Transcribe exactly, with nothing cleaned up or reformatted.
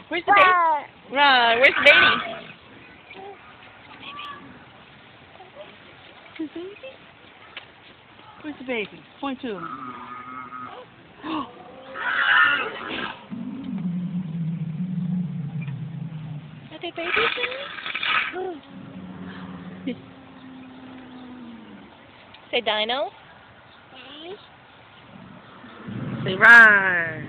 Where's the baby? Right, where's the baby? Where's the baby? Where's the baby? Point to him. Are they babies in? Say dino. Say run.